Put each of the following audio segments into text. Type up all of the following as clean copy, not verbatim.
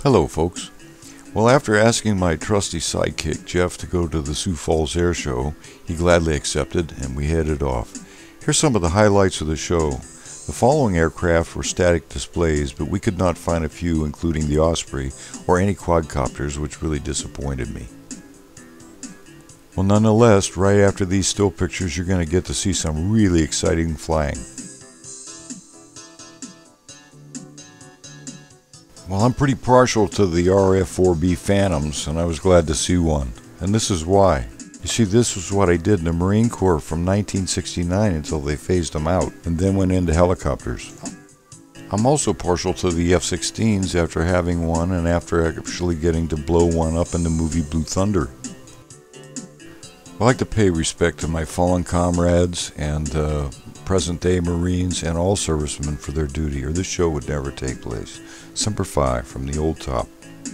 Hello folks. Well, after asking my trusty sidekick Jeff to go to the Sioux Falls Air Show, he gladly accepted and we headed off. Here's some of the highlights of the show. The following aircraft were static displays, but we could not find a few, including the Osprey or any quadcopters, which really disappointed me. Well, nonetheless, right after these still pictures, you're going to get to see some really exciting flying. Well, I'm pretty partial to the RF-4B Phantoms, and I was glad to see one. And this is why. You see, this was what I did in the Marine Corps from 1969 until they phased them out, and then went into helicopters. I'm also partial to the F-16s after having one and after actually getting to blow one up in the movie Blue Thunder. I like to pay respect to my fallen comrades and present-day Marines and all servicemen for their duty, or this show would never take place. Semper Fi from the old top.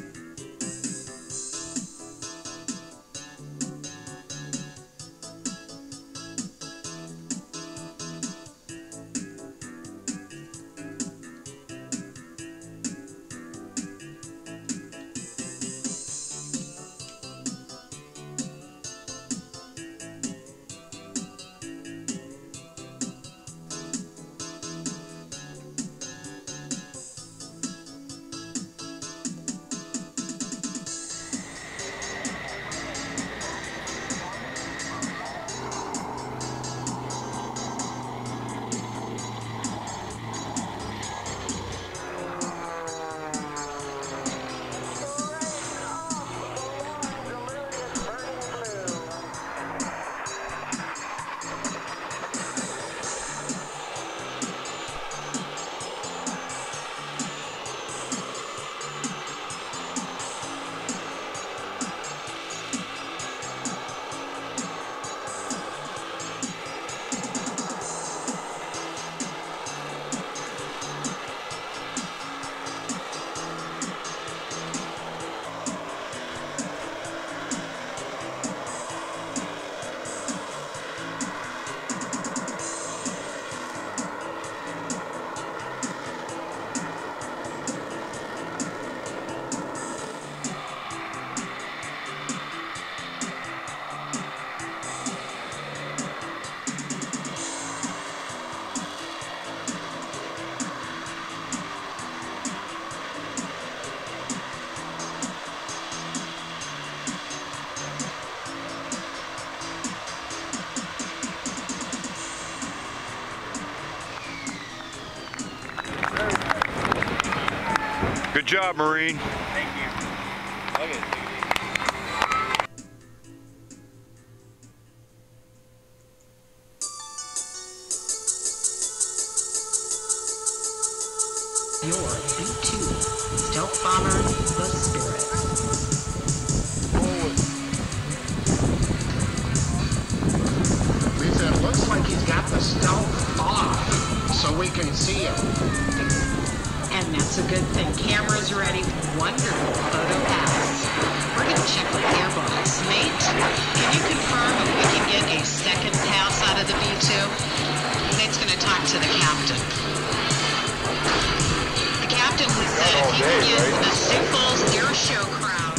Good job, Marine. Thank you. Okay. Your B-2 stealth bomber, the Spirit. Lisa, it looks like he's got the stealth off, so we can see him. And that's a good thing. Camera's ready. Wonderful photo pass. We're going to check with Airbox. Nate, can you confirm if we can get a second pass out of the B-2? Nate's going to talk to the captain. The captain has said if he can get the Sioux Falls Air Show crowd.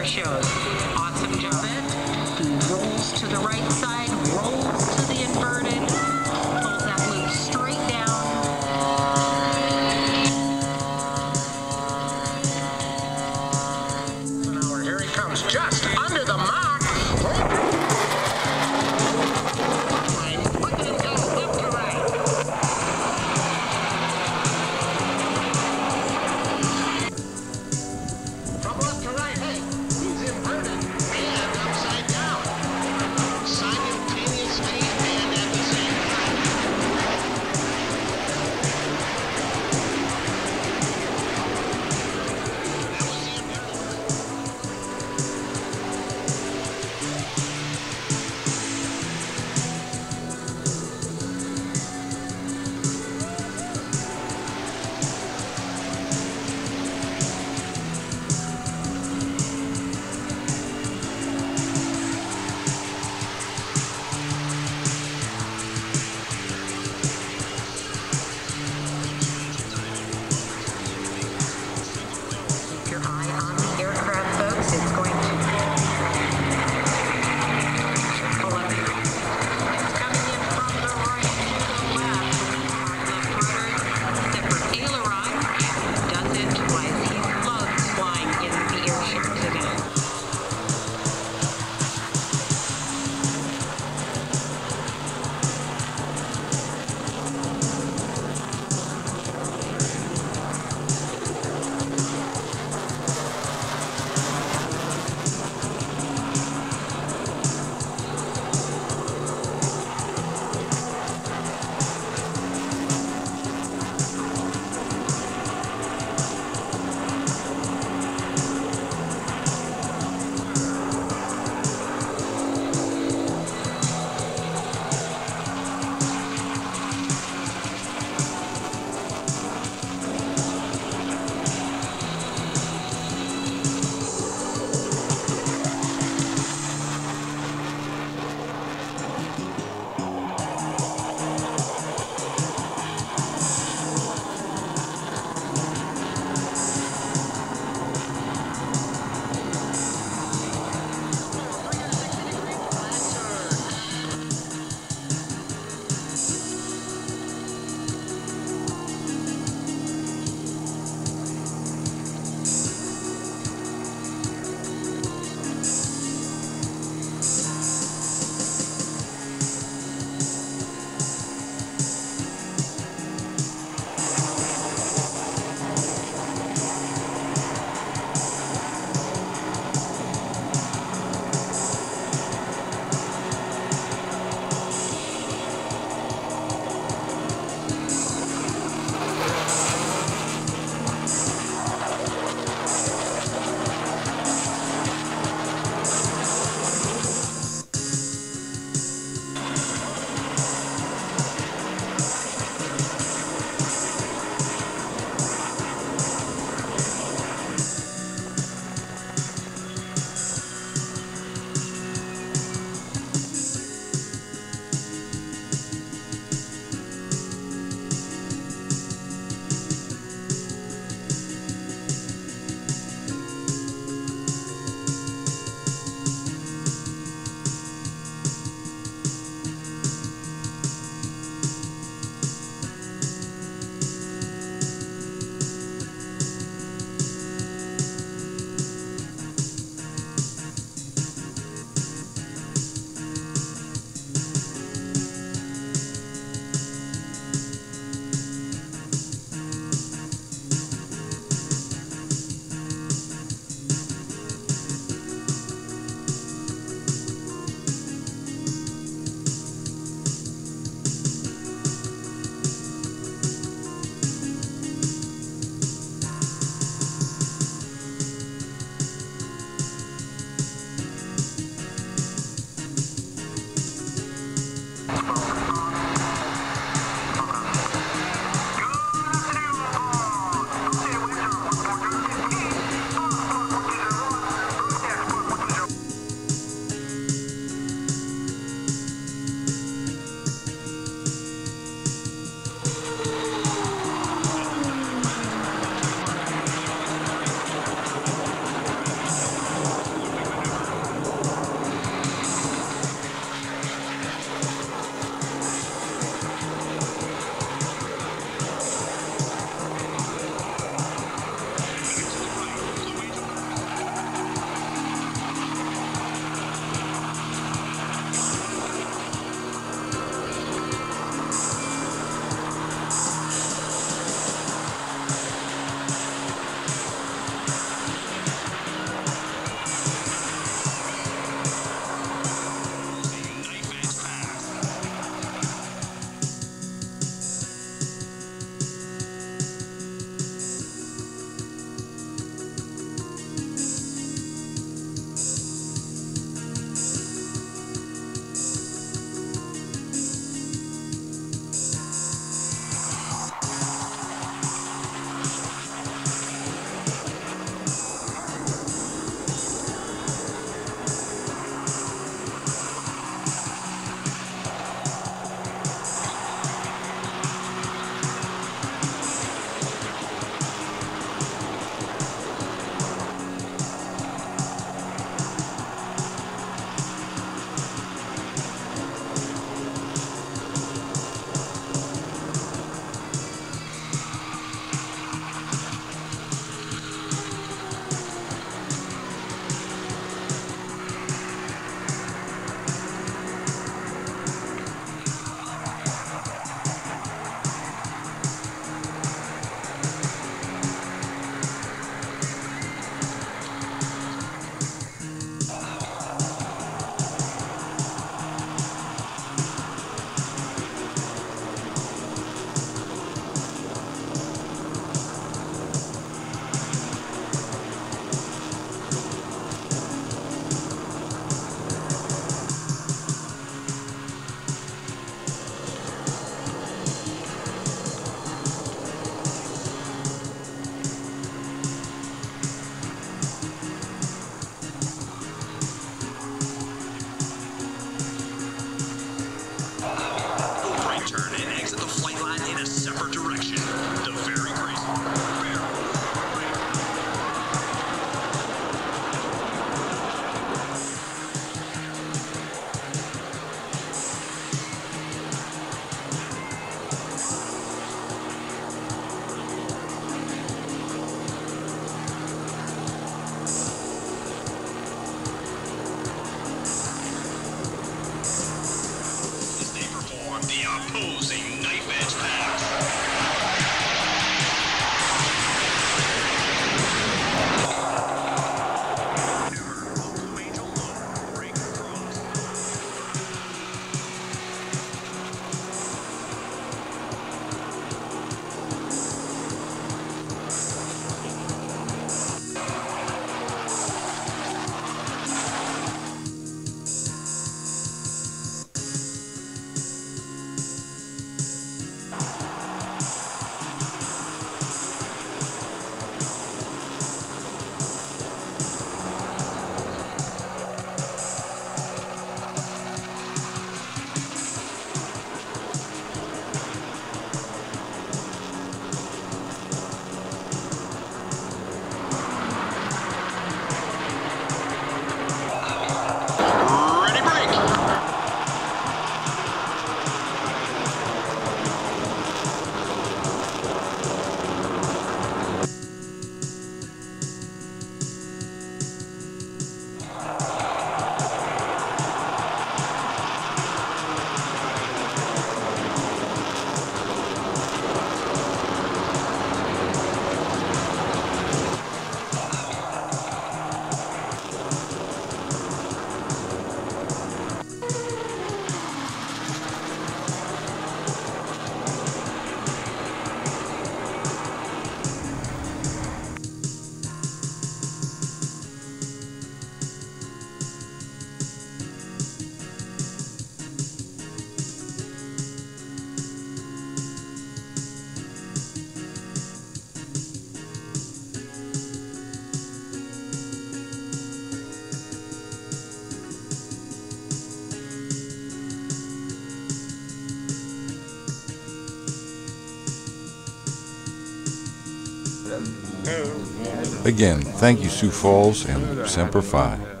Again, thank you Sioux Falls and Semper Fi.